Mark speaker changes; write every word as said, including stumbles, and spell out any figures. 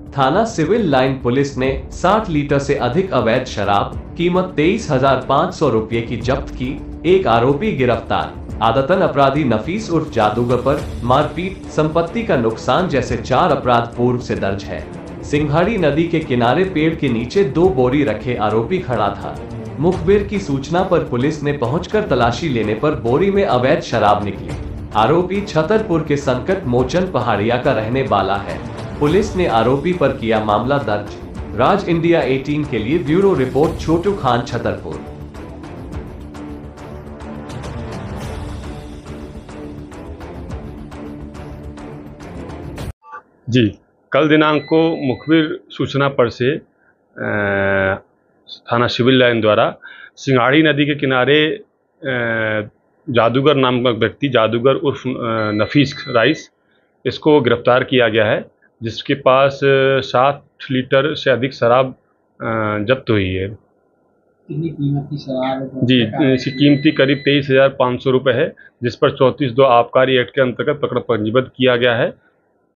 Speaker 1: थाना civil line police ने साठ लीटर से अधिक अवैध शराब कीमत तेईस हजार पाँच सौ रुपये की जब्त की। एक आरोपी गिरफ्तार। आदतन अपराधी नफीस उर्फ जादूगर पर मारपीट, संपत्ति का नुकसान जैसे चार अपराध पूर्व से दर्ज है। सिंघाड़ी नदी के किनारे पेड़ के नीचे दो बोरी रखे आरोपी खड़ा था। मुखबिर की सूचना पर पुलिस ने पहुंचकर तलाशी लेने पर बोरी में अवैध शराब निकली। आरोपी छतरपुर के संकट मोचन पहाड़िया का रहने वाला है। पुलिस ने आरोपी पर किया मामला दर्ज। राज इंडिया अठारह के लिए ब्यूरो रिपोर्ट, छोटू खान, छतरपुर।
Speaker 2: जी, कल दिनांक को मुखबिर सूचना पर से आ, थाना सिविल लाइन द्वारा सिंघाड़ी नदी के किनारे जादूगर नाम का व्यक्ति, जादूगर उर्फ नफीस राइस, इसको गिरफ्तार किया गया है, जिसके पास सात लीटर से अधिक शराब जब्त हुई है।
Speaker 3: कितनी कीमत की शराब?
Speaker 2: जी, इसकी कीमती करीब तेईस हजार पाँच सौ रुपये है, जिस पर चौंतीस दो आबकारी एक्ट के अंतर्गत पकड़ पंजीबद्ध किया गया है।